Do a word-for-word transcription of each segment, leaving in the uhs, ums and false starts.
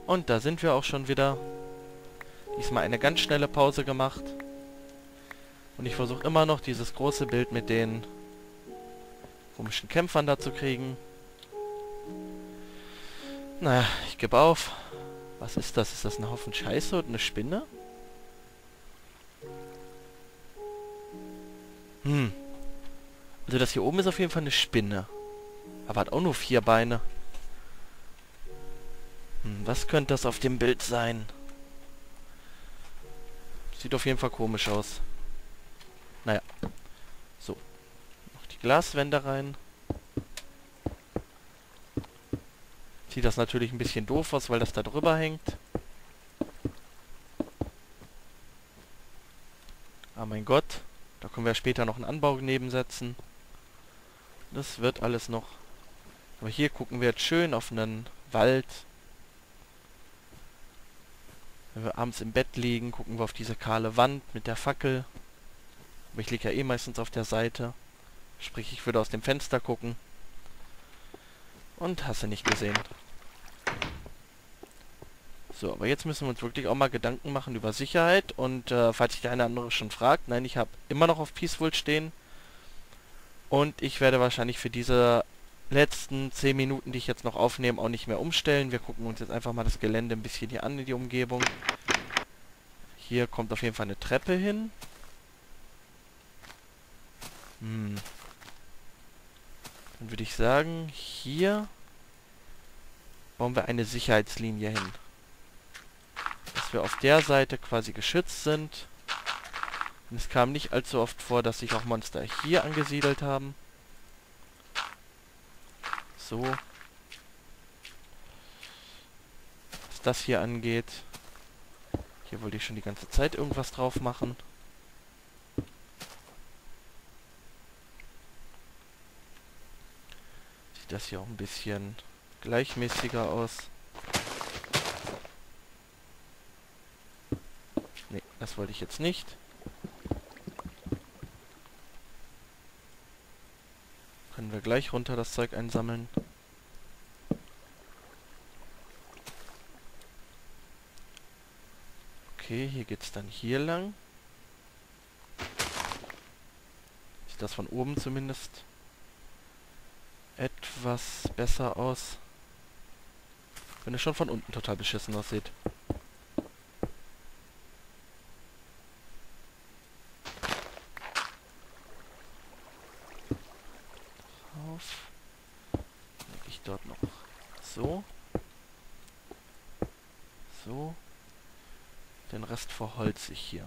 Und da sind wir auch schon wieder. Diesmal eine ganz schnelle Pause gemacht. Und ich versuche immer noch dieses große Bild mit den komischen Kämpfern da zu kriegen. Naja, ich gebe auf. Was ist das? Ist das ein Haufen Scheiße und eine Spinne? Hm. Also das hier oben ist auf jeden Fall eine Spinne. Aber hat auch nur vier Beine. Hm, was könnte das auf dem Bild sein? Sieht auf jeden Fall komisch aus. Naja. So. Noch die Glaswände rein. Sieht das natürlich ein bisschen doof aus, weil das da drüber hängt. Aber mein Gott. Da können wir später noch einen Anbau nebensetzen. Das wird alles noch. Aber hier gucken wir jetzt schön auf einen Wald. Wenn wir abends im Bett liegen, gucken wir auf diese kahle Wand mit der Fackel. Aber ich liege ja eh meistens auf der Seite. Sprich, ich würde aus dem Fenster gucken. Und hast du nicht gesehen. So, aber jetzt müssen wir uns wirklich auch mal Gedanken machen über Sicherheit. Und äh, falls sich der eine oder andere schon fragt, nein, ich habe immer noch auf Peaceful stehen. Und ich werde wahrscheinlich für diese letzten zehn Minuten, die ich jetzt noch aufnehme, auch nicht mehr umstellen. Wir gucken uns jetzt einfach mal das Gelände ein bisschen hier an, in die Umgebung. Hier kommt auf jeden Fall eine Treppe hin. Hm. Dann würde ich sagen, hier bauen wir eine Sicherheitslinie hin. Dass wir auf der Seite quasi geschützt sind. Und es kam nicht allzu oft vor, dass sich auch Monster hier angesiedelt haben. So. Was das hier angeht. Hier wollte ich schon die ganze Zeit irgendwas drauf machen. Sieht das hier auch ein bisschen gleichmäßiger aus. Nee, das wollte ich jetzt nicht. Können wir gleich runter das Zeug einsammeln. Okay, hier geht's dann hier lang. Sieht das von oben zumindest etwas besser aus. Wenn es schon von unten total beschissen aussieht. Auf. Leg ich dort noch so. So. Den Rest verholze ich hier.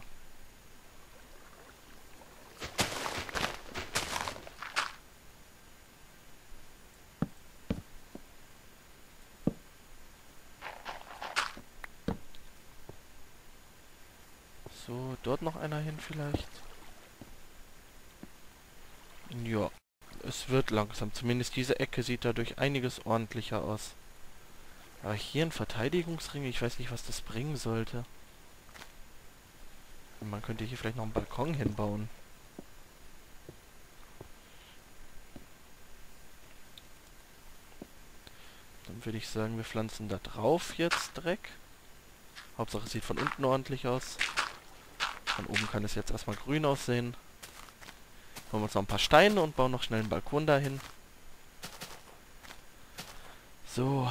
So, dort noch einer hin vielleicht. Ja, es wird langsam. Zumindest diese Ecke sieht dadurch einiges ordentlicher aus. Aber hier ein Verteidigungsring, ich weiß nicht, was das bringen sollte. Man könnte hier vielleicht noch einen Balkon hinbauen. Dann würde ich sagen, wir pflanzen da drauf jetzt Dreck. Hauptsache es sieht von unten ordentlich aus. Von oben kann es jetzt erstmal grün aussehen. Holen wir uns noch ein paar Steine und bauen noch schnell einen Balkon dahin. So.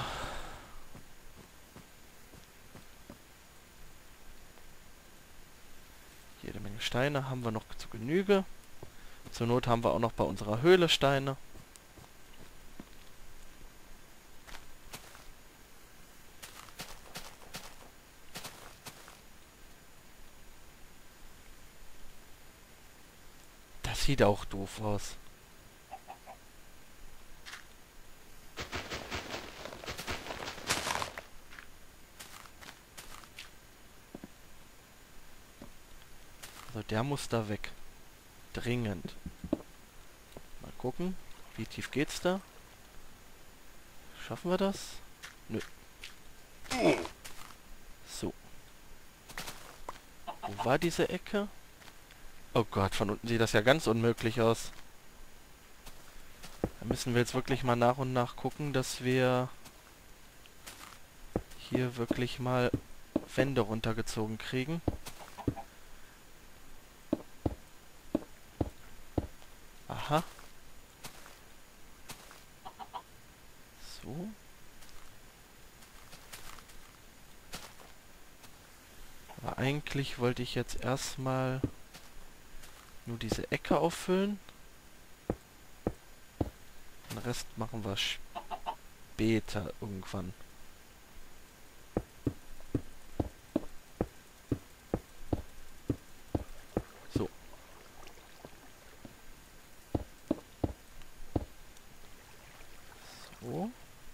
Jede Menge Steine haben wir noch zu Genüge. Zur Not haben wir auch noch bei unserer Höhle Steine. Das sieht auch doof aus. Also der muss da weg. Dringend. Mal gucken. Wie tief geht's da? Schaffen wir das? Nö. So. Wo war diese Ecke? Oh Gott, von unten sieht das ja ganz unmöglich aus. Da müssen wir jetzt wirklich mal nach und nach gucken, dass wir hier wirklich mal Wände runtergezogen kriegen. Aha. So. Aber eigentlich wollte ich jetzt erstmal nur diese Ecke auffüllen. Den Rest machen wir später irgendwann. So. So.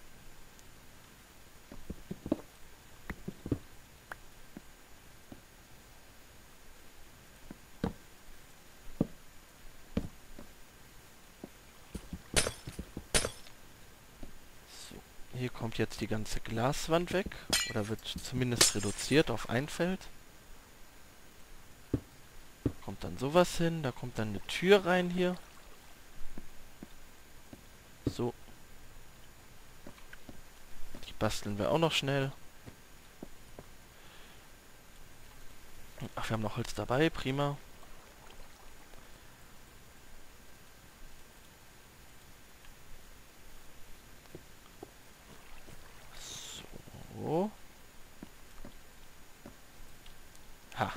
Hier kommt jetzt die ganze Glaswand weg. Oder wird zumindest reduziert auf ein Feld. Kommt dann sowas hin. Da kommt dann eine Tür rein hier. So. Die basteln wir auch noch schnell. Ach, wir haben noch Holz dabei. Prima. So. Ha.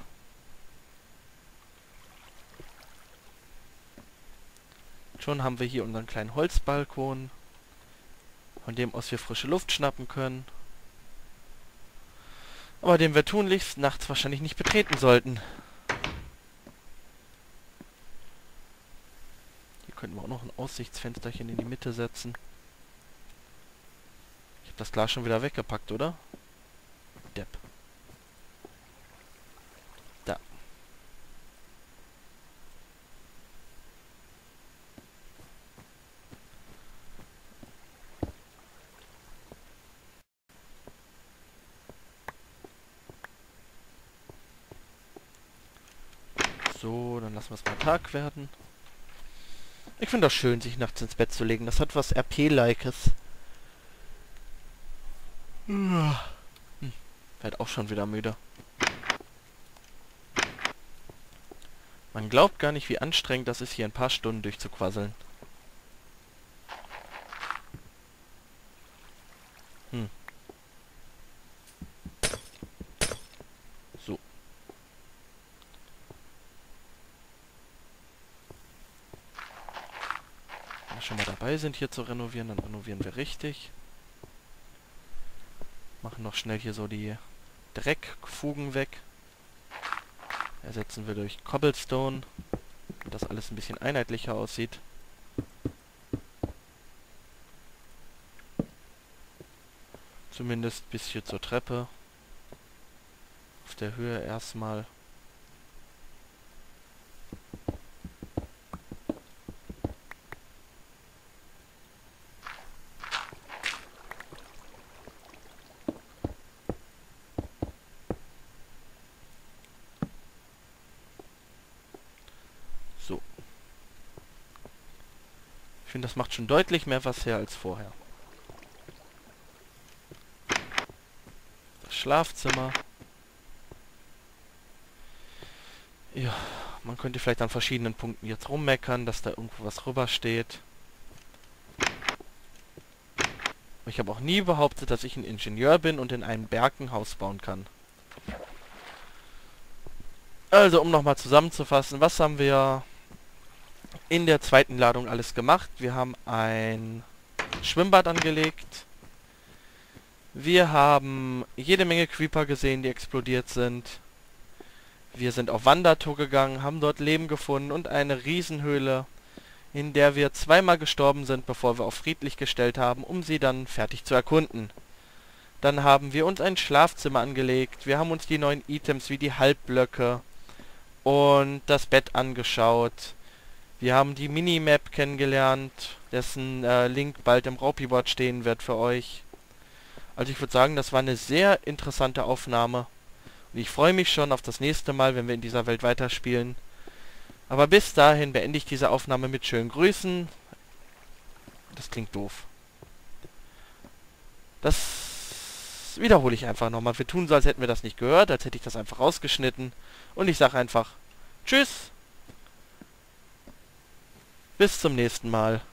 Schon haben wir hier unseren kleinen Holzbalkon, von dem aus wir frische Luft schnappen können. Aber den wir tunlichst nachts wahrscheinlich nicht betreten sollten. Hier könnten wir auch noch ein Aussichtsfensterchen in die Mitte setzen. Ich habe das Glas schon wieder weggepackt, oder? Depp. Da. So, dann lassen wir es mal Tag werden. Ich finde das schön, sich nachts ins Bett zu legen. Das hat was R P-Likes. Hm, werd auch schon wieder müde. Man glaubt gar nicht, wie anstrengend das ist, hier ein paar Stunden durchzuquasseln. Hm. So. Wenn wir schon mal dabei sind, hier zu renovieren, dann renovieren wir richtig. Machen noch schnell hier so die Dreckfugen weg. Ersetzen wir durch Cobblestone, damit das alles ein bisschen einheitlicher aussieht. Zumindest bis hier zur Treppe. Auf der Höhe erstmal. So. Ich finde, das macht schon deutlich mehr was her als vorher. Das Schlafzimmer. Ja, man könnte vielleicht an verschiedenen Punkten jetzt rummeckern, dass da irgendwo was rüber steht. Ich habe auch nie behauptet, dass ich ein Ingenieur bin und in einem Berg ein Haus bauen kann. Also, um nochmal zusammenzufassen, was haben wir in der zweiten Ladung alles gemacht? Wir haben ein Schwimmbad angelegt. Wir haben jede Menge Creeper gesehen, die explodiert sind. Wir sind auf Wandertour gegangen, haben dort Leben gefunden und eine Riesenhöhle, in der wir zweimal gestorben sind, bevor wir auf friedlich gestellt haben, um sie dann fertig zu erkunden. Dann haben wir uns ein Schlafzimmer angelegt, wir haben uns die neuen Items wie die Halbblöcke und das Bett angeschaut. Wir haben die Minimap kennengelernt, dessen äh, Link bald im Raupiboard stehen wird für euch. Also ich würde sagen, das war eine sehr interessante Aufnahme. Und ich freue mich schon auf das nächste Mal, wenn wir in dieser Welt weiterspielen. Aber bis dahin beende ich diese Aufnahme mit schönen Grüßen. Das klingt doof. Das das wiederhole ich einfach nochmal. Wir tun so, als hätten wir das nicht gehört, als hätte ich das einfach rausgeschnitten. Und ich sage einfach Tschüss. Bis zum nächsten Mal.